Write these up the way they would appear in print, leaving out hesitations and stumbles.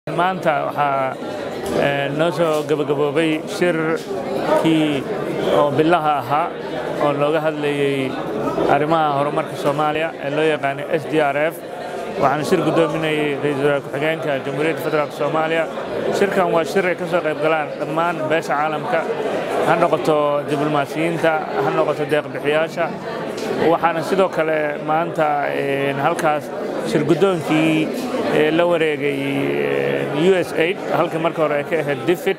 maanta waxaa noo soo gabagaboobay shirkii oo bilaha ahaa oo looga hadlayay arrimaha horumarka Soomaaliya ee loo yaqaan SDRF waxaan shir gudoominayay ra'iisul wasaare ku-xigeenka Jamhuuriyadda Federaalka Soomaaliya shirkan waa shir ay ka soo qayb galaan dhammaan beesha caalamka ha noqoto diblomaasiyiinta ha noqoto deeq bixiyaasha waxaana sidoo kale maanta halkaas shir gudoonkii la wareegay USAID halka marka hore ay ka ahayd DFID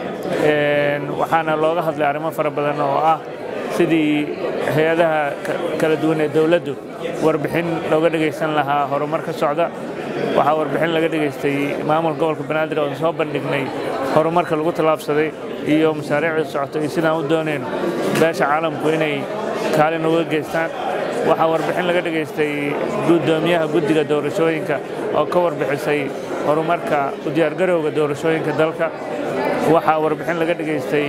waxaana looga hadlay arrimo fara badan oo ah sidii hay'adaha kala duwan ee dawladdu warbixin looga dhageysan lahaa horumarka socda waxaa warbixin laga dhageystay maamulka gobolka Banaadir oo soo bandhignay horumarka lagu talaabsaday iyo mashaariicda socota iyo sidaan u dooneen beesha caalamku inay kaalin uga geystaan waxaa warbixin laga dhageystay gudoomiyaha guddiga doorashooyinka oo ka warbixisay horumarka u diyaargarowga doorashooyinka dalka waxaa warbixin laga dhageystay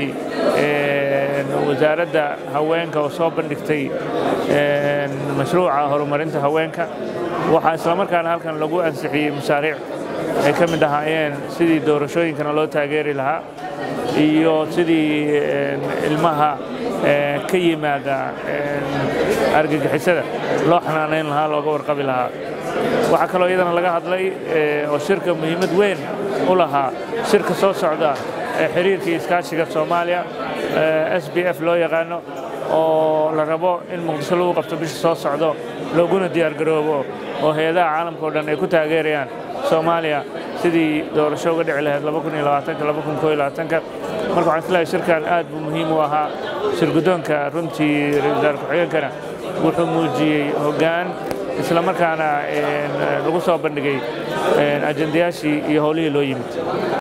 wasaaradda haweenka oo soo bandhigtay mashruuca horumarinta haweenka waxaa isla markaana halkan lagu ansixiyay mashaariic ay ka mid ahaayeen sidii doorashooyinkana loo taageeri lahaa iyo sidii ilmaha ka yimaada argagixisada loo xanaanayn lahaa looga warqabi lahaa waxaa kaloo iyadana laga hadlay oo shirka muhiimad weyn u lahaa shirka soo socda ee xiriirka iskaashiga Soomaaliya SBF loo yaqaano oo la rabo in Muqdisho lagu qabto bisha soo socdo looguna diyaar garoobo oo hay'adaha caalamka oo dhan ay ku taageerayaan Soomaaliya sidii doorasho uga dhici lahayd 2020-2021 marka waxaan isleeyahay shirkan aad buu muhiim u ahaa shir gudoonka runtii ra'iisul wasaare ku-xigeenkana wuxuu muujiyay hoggaan isla markaana lagu soo bandhigay ajendayaashii iyo howlihii loo yimid